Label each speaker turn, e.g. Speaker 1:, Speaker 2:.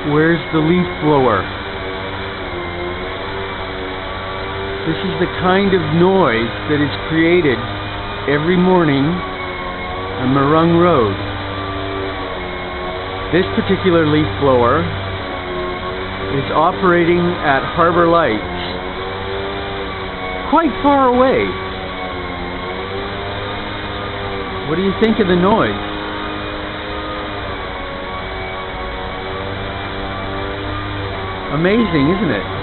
Speaker 1: Where's the leaf blower? This is the kind of noise that is created every morning on Marung Road. This particular leaf blower is operating at Harbour Lights, quite far away. What do you think of the noise? Amazing, isn't it?